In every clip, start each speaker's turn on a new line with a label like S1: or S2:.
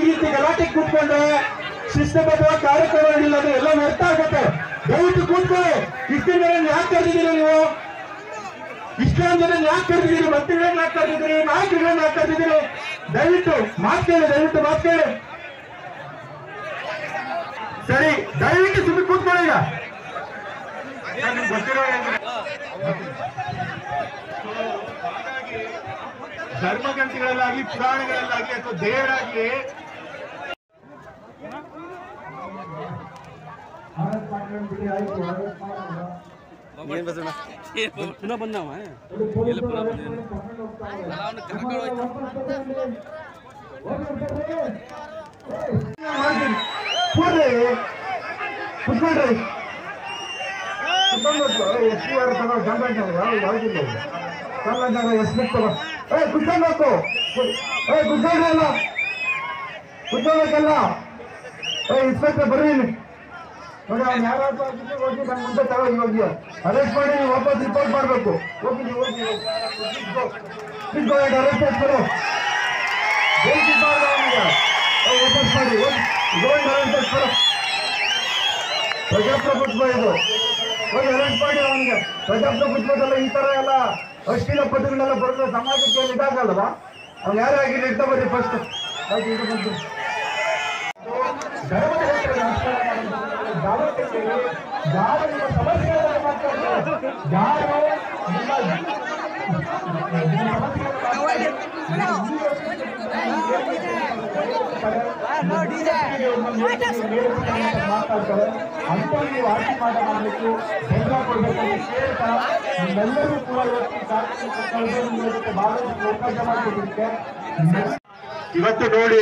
S1: ರೀತಿ ಗಲಾಟೆ ಕೂತ್ಕೊಂಡ್ರೆ ಶಿಸ್ತಬದ್ಧವಾಗಿ ಕಾರ್ಯಕ್ರಮ ನಡೆಯಿಲ್ಲ, ಅದು ಎಲ್ಲ ವ್ಯರ್ಥ ಆಗುತ್ತೆ. ದಯವಿಟ್ಟು ಕೂತ್ಕೊಳ್ಳಿ. ಇಷ್ಟೊಂದು ಜನ ಯಾಕೆ ಕರೆದಿದ್ದೀರಿ ನೀವು? ಇಷ್ಟೊಂದು ಜನ ಯಾಕೆ ಕರೆದಿದ್ದೀರಿ? ಮಂತ್ರಿಗಳನ್ನ ಯಾಕೆ ಕರೆದಿದ್ದೀರಿ? ನಾಯಕರುಗಳನ್ನ ಯಾಕೆ ಕರೆದಿದ್ದೀರಿ? ದಯವಿಟ್ಟು ಮಾತು ಕೇಳಿ. ಸರಿ, ದಯವಿಟ್ಟು ಸುಮ್ಮನೆ ಕೂತ್ಕೊಳ್ಳಿ. ಈಗ ಗೊತ್ತಿರೋ ಧರ್ಮಗ್ರಂಥಗಳಲ್ಲಾಗ್ಲಿ, ಪುರಾಣಗಳಲ್ಲಾಗ್ಲಿ ಅಥವಾ ದೇವರಾಗ್ಲಿ
S2: ಪುನಃ ಬಂದವ
S1: ಕುತ್ಕೋಬೇಕಲ್ಲ. ಇನ್ಸ್ಪೆಕ್ಟರ್ ಬರ್ರಿ ನೋಡಿ. ಅವ್ನು ಯಾರಾದ್ರೂ ಹೋಗಿ ನನ್ನ ಮುಂದೆ ತಗೊಂಡು ಹೋಗಿ ಅರೆಸ್ಟ್ ಮಾಡಿ ನೀವು ವಾಪಸ್ ರಿಪೋರ್ಟ್ ಮಾಡಬೇಕು. ಹೋಗಿ ನೀವು ಅರೆಸ್ಟ್ ಆಗ್ತಾರೆ. ವಾಪಸ್ ಮಾಡಿ ಪ್ರಜಾಪ್ರಭುತ್ವ ಇದು. ಹೋಗಿ ಅರೆಸ್ಟ್ ಮಾಡಿ ಅವನಿಗೆ. ಪ್ರಜಾಪ್ರಭುತ್ವದಲ್ಲ ಈ ತರ ಎಲ್ಲ ಅಶ್ಲೀಲ ಪದಗಳೆಲ್ಲ ಬರೆದ್ರೆ ಸಮಾಜಕ್ಕೆ ಇದಾಗಲ್ವಾ? ಅವ್ನು ಯಾರೇ ಆಗಿಲ್ಲ ಇರ್ತಾ ಬರ್ರಿ ಫಸ್ಟ್. ಧರ್ಮದ ಹೆಸರಲ್ಲಿ ಯಾರು ನಿಮ್ಮ ಸಮಸ್ಯೆಗಳನ್ನು ಮಾತಾಡ್ತಾರೆ, ಯಾರು ಮಾತಾಡ್ತಾರೆ ಅಂತ ನೀವು ಆರ್ತಿ ಮಾಡಬೇಕು, ಬೆಂಬಲ ಕೊಡಬೇಕು ಅಂತ ಕೇಳ್ತಾ ನಿಮ್ಮೆಲ್ಲರೂ ಕೂಡ ಅವಕಾಶ ಮಾಡಿಕೊಡಲಿಕ್ಕೆ. ಇವತ್ತು ನೋಡಿ,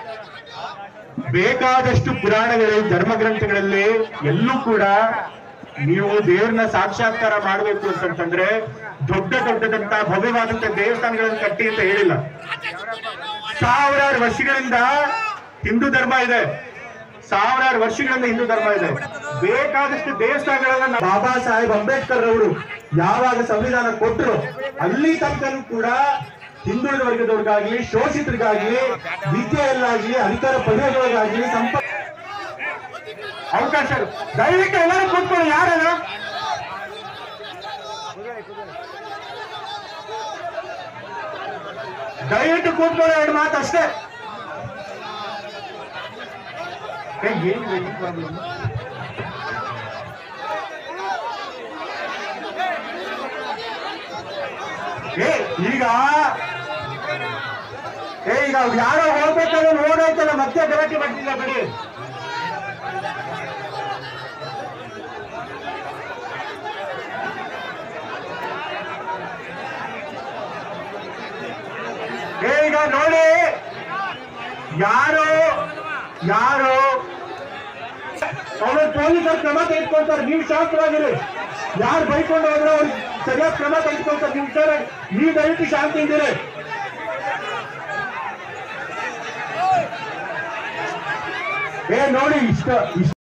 S1: ಬೇಕಾದಷ್ಟು ಪುರಾಣಗಳು, ಧರ್ಮ ಗ್ರಂಥಗಳಲ್ಲಿ ಎಲ್ಲೂ ಕೂಡ ನೀವು ದೇವ್ರನ್ನ ಸಾಕ್ಷಾತ್ಕಾರ ಮಾಡಬೇಕು ಅಂತಂದ್ರೆ ದೊಡ್ಡದಂತ ಭವ್ಯವಾದಂತ ದೇವಸ್ಥಾನಗಳನ್ನು ಕಟ್ಟಿ ಅಂತ ಹೇಳಿಲ್ಲ. ಸಾವಿರಾರು ವರ್ಷಗಳಿಂದ ಹಿಂದೂ ಧರ್ಮ ಇದೆ. ಬೇಕಾದಷ್ಟು ದೇವಸ್ಥಾನಗಳನ್ನ ಬಾಬಾ ಸಾಹೇಬ್ ಅಂಬೇಡ್ಕರ್ ಅವರು ಯಾವಾಗ ಸಂವಿಧಾನ ಕೊಟ್ಟರು ಅಲ್ಲಿ ತನಕನೂ ಕೂಡ ಹಿಂದುಳಿದ ವರ್ಗದವ್ರಿಗಾಗ್ಲಿ, ಶೋಷಿತರಿಗಾಗ್ಲಿ, ವಿದ್ಯೆಯಲ್ಲಾಗ್ಲಿ, ಅಧಿಕಾರ ಪಡೆಯೋದ್ರಿಗಾಗ್ಲಿ ಅವಕಾಶ. ದಯವಿಟ್ಟು ಎಲ್ಲರೂ ಕೂತ್ಕೊಳ್ಳಿ. ಯಾರು ದಯವಿಟ್ಟು ಕೂತ್ಕೊಳ್ಳಿ. ಎರಡು ಮಾತು ಅಷ್ಟೇ. ಏನಿದೆ ಪ್ರಾಬ್ಲಮ್? ಈಗ ಯಾರೋ ಹೋಗ್ಬೇಕಲ್ಲ, ನೋಡೋಯ್ತಲ್ಲ, ಮತ್ತೆ ಗಲಾಟೆ ಮಾಡ್ತಿಲ್ಲ ಬಿಡಿ. ಈಗ ನೋಡಿ, ಯಾರು ಅವರು ಪೊಲೀಸರು ಕ್ರಮ ತೆಗೆದುಕೊಳ್ತಾರೆ, ನೀವು ಶಾಂತವಾಗಿರಿ. ಯಾರು ಬೈಕೊಂಡು ಹೋದ್ರೆ ಅವ್ರಿಗೆ ಸರಿಯಾದ ಕ್ರಮ ತೆಗೆದುಕೊಳ್ತಾರೆ. ನೀವು ದಯವಿಟ್ಟು ಶಾಂತಿಯಿಂದಿರಿ. ನೋಡಿ ಇಷ್ಟ